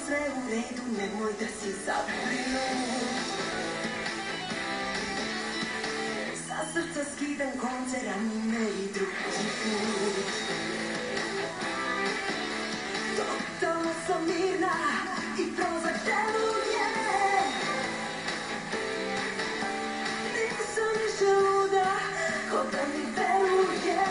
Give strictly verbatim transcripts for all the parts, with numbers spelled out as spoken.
sve u redu, nemoj da si zabrinut. Sa srca skidam konce, ranime i drugi put. Totalno sam mirna i prozor deluje. Nisam više luda, ko da mi veruje.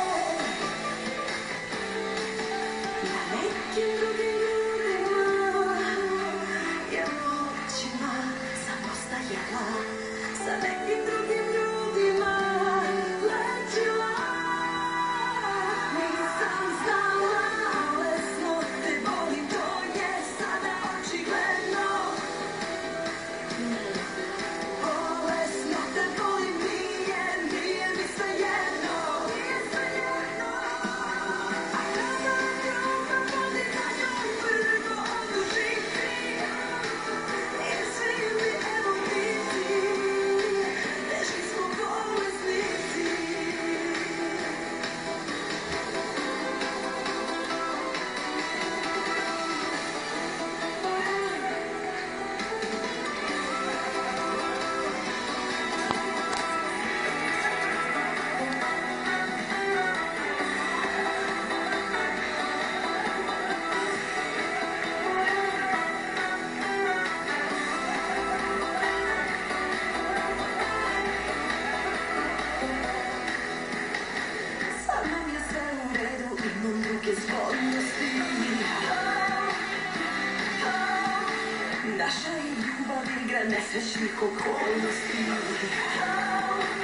Na nekim drugim ljudima je noćima sam ostajala. Sa nekim drugim ljudima lećila. Nisam znala, lesno te volim, to je sada očigledno. Bolesno te volim, nije, nije mi svejedno. A kada ljubav vodi za njom prvo odužiti. I svi mi evo biti, teški smo bolesnici. Sa mnom je sve u redu, imam druge zgodnosti. Naša je ljubav igra nesrećnih okolnosti.